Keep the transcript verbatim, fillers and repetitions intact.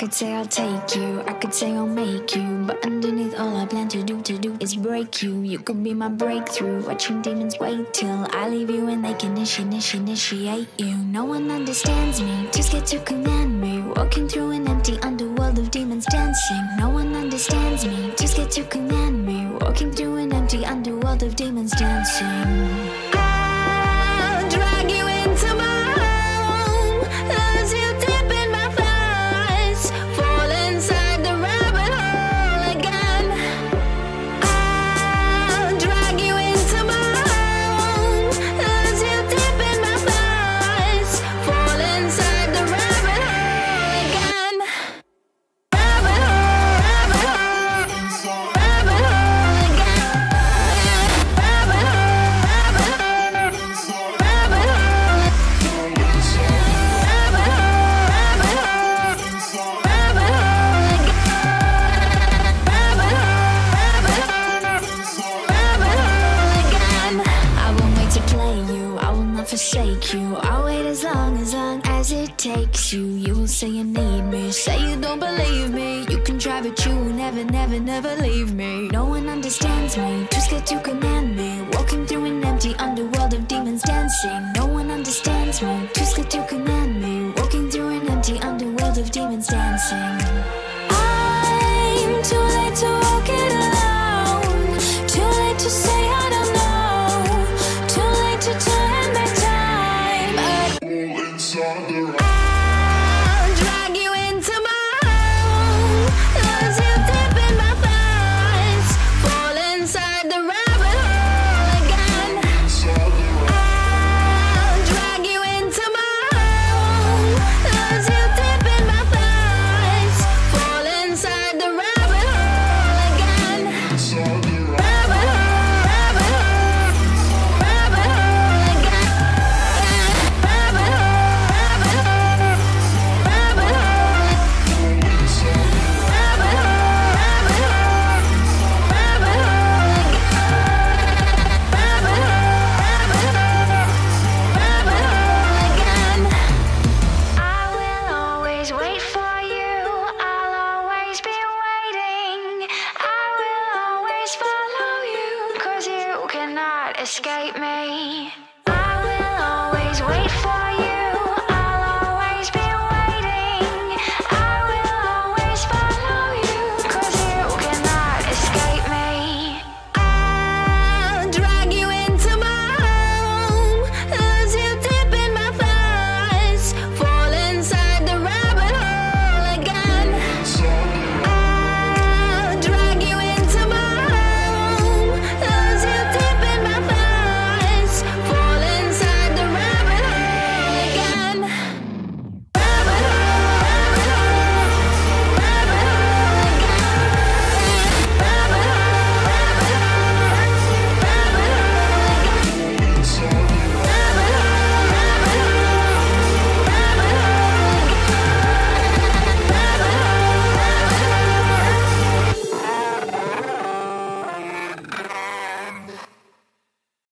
could say I'll take you, I could say I'll make you, but underneath all I plan to do, to do is break you. You could be my breakthrough, watching demons wait till I leave you and they can initiate, initiate you. No one understands me, too scared to command me, walking through an empty underworld of demons dancing. No one understands me, too scared to command me, walking through an empty underworld of demons dancing. I'll drag you into my home, lose you deep in my thighs, fall inside the rabbit hole again. I'll drag you into my home, lose you deep in my thighs, fall inside the rabbit hole again. Rabbit hole, rabbit hole, rabbit hole again. Rabbit hole, rabbit hole, rabbit hole. Forsake you, I'll wait as long, as long as it takes you. You will say you need me, say you don't believe me. You can try but you will never, never, never leave me. No one understands me, too scared to command me, walking through an empty underworld of demons dancing. No one understands me, too scared to command me, walking through an empty underworld of demons dancing. I'm too late to walk it alone, too late to say I don't know, too late to turn back time. I'll drag you into my home, lose you deep in my thighs, fall inside the rabbit hole again. I'll drag you into my home, lose you deep in my thighs, fall inside the rabbit hole again. Rabbit hole, rabbit hole, rabbit hole again. Rabbit hole, rabbit hole, rabbit hole. Rabbit hole, rabbit hole, rabbit hole again. Rabbit hole, rabbit hole, rabbit hole again. I will always wait for you, I'll always be waiting. I will always follow you, 'cause you cannot escape me.